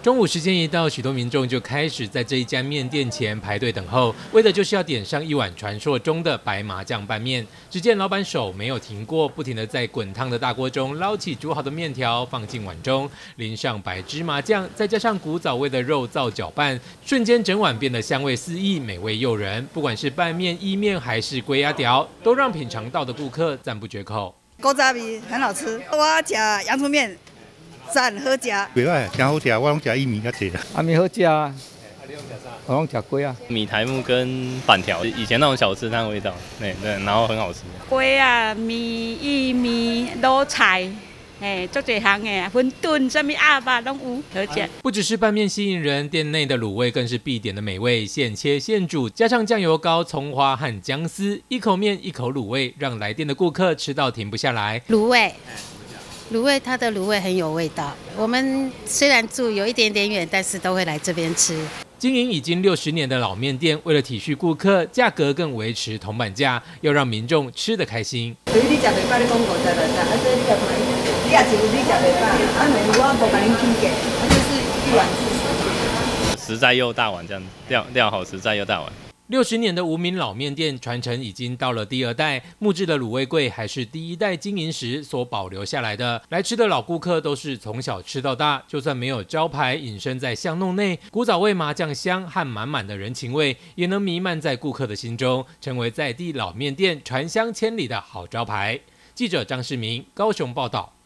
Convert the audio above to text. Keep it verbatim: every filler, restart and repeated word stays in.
中午时间一到，许多民众就开始在这一家面店前排队等候，为的就是要点上一碗传说中的白麻酱拌面。只见老板手没有停过，不停地在滚烫的大锅中捞起煮好的面条，放进碗中，淋上白芝麻酱，再加上古早味的肉燥搅拌，瞬间整碗变得香味四溢，美味诱人。不管是拌面、意面还是龟鸭条，都让品尝到的顾客赞不绝口。 古早味很好吃，我吃阳春面。 赞好食， 袂歹，真好食，我拢食薏米较济啦。 啊，米好食啊，我拢食龟啊。 米苔目跟板条，以前那种小吃摊味道，对对，然后很好吃。 龟啊，米、薏米、卤菜。 哎，做这行的馄饨、什么鸭肉拢有，好食。 不只是拌面吸引人，店内的卤味更是必点的美味，现切现煮，加上酱油膏、葱花和姜丝，一口面一口卤味，让来店的顾客吃到停不下来。 卤味。 卤味，它的卤味很有味道。我们虽然住有一点点远，但是都会来这边吃。 经营已经六十年的老面店，为了体恤顾客，价格更维持铜板价，要让民众吃得开心。 对于你食袂饱，你讲五十来块，啊，所以你食买，你也是你食袂饱，啊，每我无甲恁起价，啊，就是一碗四十。 实在又大碗，这样料料好，实在又大碗。 六十年的无名老面店传承已经到了第二代，木质的卤味柜还是第一代经营时所保留下来的。来吃的老顾客都是从小吃到大，就算没有招牌隐身在巷弄内，古早味麻酱香和满满的人情味，也能弥漫在顾客的心中，成为在地老面店传香千里的好招牌。记者张世明高雄报道。